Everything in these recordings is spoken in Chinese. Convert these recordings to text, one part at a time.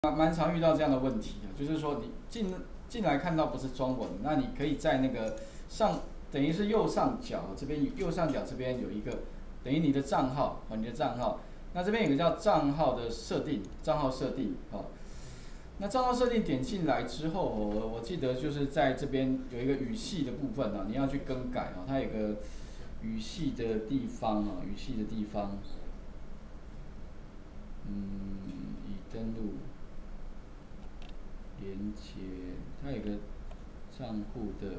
蛮常遇到这样的问题的，就是说你进来看到不是中文，那你可以在那个等于是右上角这边，右上角这边有一个等于你的账号你的账号，那这边有个叫账号的设定，账号设定那账号设定点进来之后，我记得就是在这边有一个语系的部分你要去更改它有个语系的地方语系的地方，已登录。连接，它有个账户的，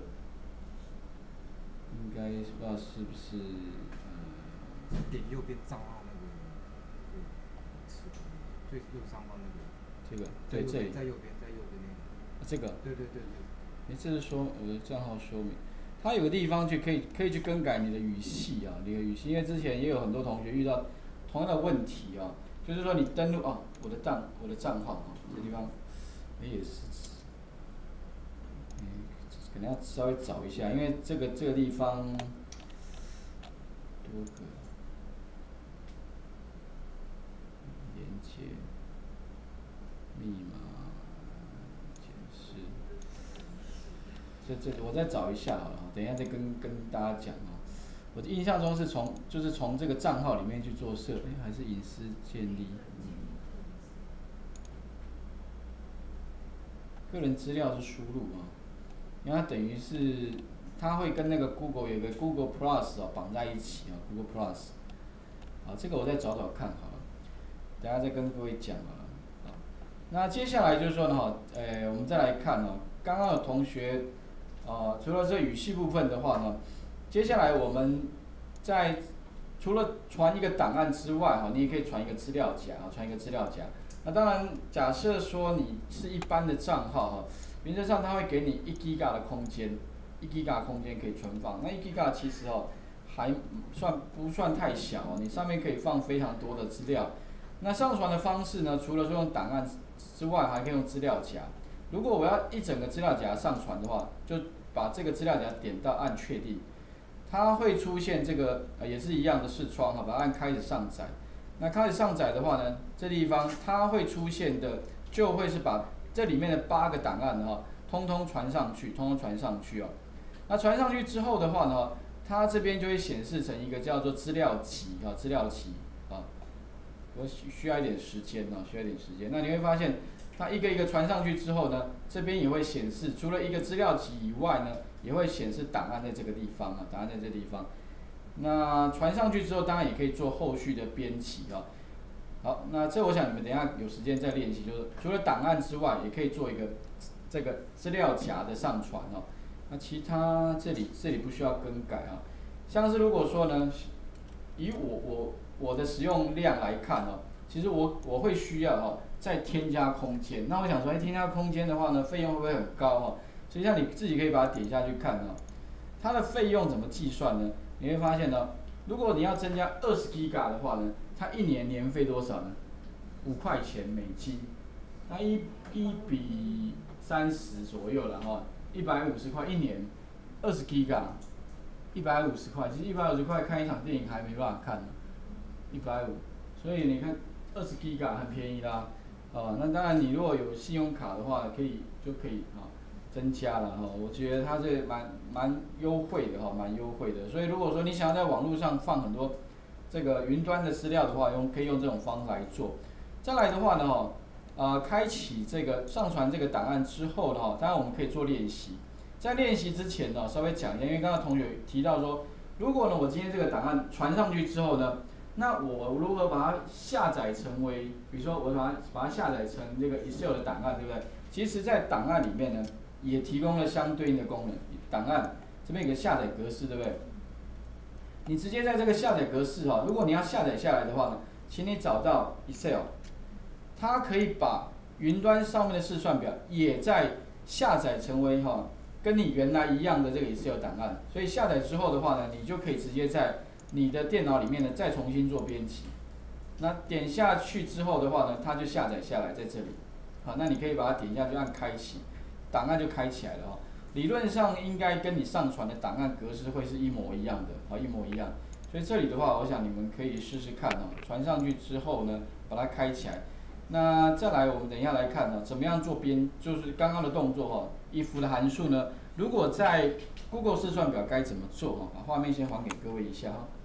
应该不知道是不是点右边账号那个词，最右上方那个。 这个对这里， 在右边那个。 这个。 对对对对。 这是说我的账号说明，它有个地方可以去更改你的语系你的语系，因为之前也有很多同学遇到同样的问题就是说你登录我的账号这地方，也是。可能要稍微找一下，因为这个地方多个连接密码解释，我再找一下好了，等一下再跟大家讲我的印象中是从这个账号里面去做设，还是隐私建立，个人资料是输入因为它等于是它会跟那个 Google 有个 Google Plus 绑在一起Google Plus，这个我再找找看好了，等下再跟各位讲好了。那接下来就是说呢我们再来看刚刚有同学除了这语系部分的话呢，接下来我们除了传一个档案之外你也可以传一个资料夹传一个资料夹。那当然，假设说你是一般的账号原则上它会给你1 GB 的空间，1 GB 的空间可以存放。那1 GB 其实还不算太小你上面可以放非常多的资料。那上传的方式呢，除了说用档案之外，还可以用资料夹。如果我要一整个资料夹上传的话，就把这个资料夹点到按确定，它会出现这个也是一样的视窗把它按开始上载。那开始上载的话呢，这地方它会出现的就会是把这里面的8个档案通通传上去，那传上去之后的话呢，它这边就会显示成一个叫做资料集资料集我需要一点时间那你会发现，它一个一个传上去之后呢，这边也会显示，除了一个资料集以外呢，也会显示档案在这个地方档案在这个地方。那传上去之后，当然也可以做后续的编辑好，那这我想你们等一下有时间再练习，就是除了档案之外，也可以做一个这个资料夹的上传那其他这里不需要更改像是如果说呢，以我的使用量来看其实我会需要再添加空间。那我想说，添加空间的话呢，费用会不会很高实际上你自己可以把它点下去看它的费用怎么计算呢？你会发现如果你要增加20 GB 的话呢，它一年年费多少呢？5块钱美金，那1比30左右了150块一年，20 GB 150块，其实150块看一场电影还没办法看150，所以你看20 GB 很便宜啦那当然你如果有信用卡的话，就可以增加了我觉得它这蛮优惠的蛮优惠的。所以如果说你想要在网络上放很多这个云端的资料的话，可以用这种方法来做。再来的话呢开启这个上传这个档案之后呢当然我们可以做练习。在练习之前稍微讲一下，因为刚刚同学提到说，如果呢我今天这个档案传上去之后呢，那我如何把它下载成为，比如说我把它下载成这个 Excel 的档案，对不对？其实，在档案里面呢，也提供了相对应的功能。档案这边有个下载格式，对不对？你直接在这个下载格式如果你要下载下来的话呢，请你找到 Excel， 它可以把云端上面的试算表也在下载成为跟你原来一样的这个 Excel 档案。所以下载之后的话呢，你就可以直接在你的电脑里面呢再重新做编辑。那点下去之后的话呢，它就下载下来在这里。好，那你可以把它点下去按开启，档案就开起来了理论上应该跟你上传的档案格式会是一模一样的一模一样。所以这里的话，我想你们可以试试看传上去之后呢，把它开起来。 那再来，我们等一下来看呢，怎么样做就是刚刚的动作哈，if 的函数呢，如果在 Google 试算表该怎么做哈？把画面先还给各位一下哈。